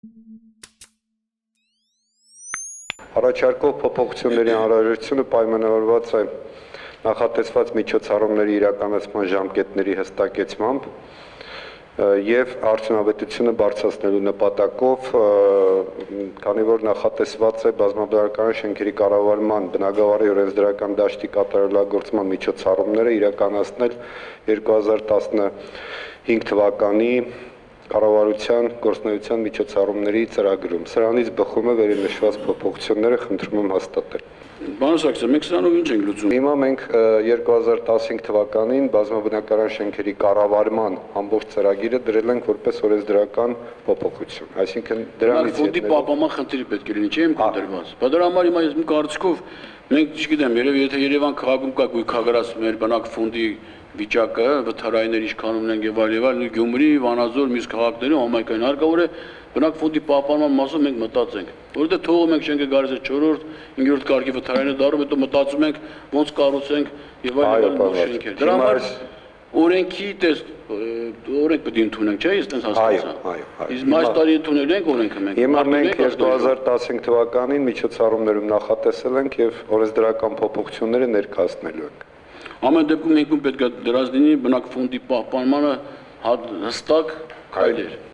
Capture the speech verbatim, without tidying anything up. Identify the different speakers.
Speaker 1: Առաջարկող փոփոխությունների անհրաժեշտությունը պայմանավորված է նախատեսված միջոցառումների իրականացման ժամկետների հստակեցմամբ եւ արդյունավետությունը բարձրացնելու նպատակով, քանի որ նախատեսված է բազմաբնակարան շենքերի կառավարման բնագավառի օրենսդրական դաշտի կատարելագործման միջոցառումները իրականացնել երկու հազար տասնհինգ թվականի կառավարության գործնական միջոցառումների ծրագրում։ Սրանից բխում է վերնշված փոփոխությունները, խնդրում եմ հաստատել։
Speaker 2: Պարոն Սարգսյան, մենք սրանով ինչ ենք լուծում։
Speaker 1: Հիմա մենք երկու հազար տասնհինգ թվականին բազմաբնակարան շենքերի կառավարման ամբողջ ծրագիրը դրել ենք որպես օրենսդրական փոփոխություն, այսինքն դրանից
Speaker 2: ֆոնդի պահպանման խնդիրը պետք է լինի, չէ՞ իմ կընտրված։ Բայց դրա համար հիմա ես իմ կարծիքով մենք չգիտեմ, երևի եթե Երևան քաղաքում կա գույքագրած մեր բնակ ֆոնդի վիճակը, վթարայիններ իշխանում ունենք եւ այլ եւ այլ, Գյումրի, Վանաձոր, մյուս քաղաքներում համայնքային հարկավոր է բնակ ֆոնդի պահպանման մասով մենք մտածենք, որովհետեւ թողում ենք շենքը գալիս է չորրորդ, հինգերորդ կարգի վթարայինը դառնում, հետո մտածում ենք ոնց կառուցենք եւ այլ եւ այլ շենքեր։ Դրա համար օրենքի տեսք օրենք պետք է ընդունենք, չէ՞, ես տենց հասկացա։
Speaker 1: Այո, այո։
Speaker 2: Իսկ այս տարի ընդունել ենք օրենքը մենք։
Speaker 1: Հիմա մենք երկու հազար տասնհինգ թվականին միջոցառումներում նախատեսել ենք եւ օրենսդրական փոփոխությունները ներկայացնելու ենք։
Speaker 2: Ամեն դեպքում մենք պետք է դրած լինի բնակ ֆոնդի պահպանմանը հստակ քայլեր։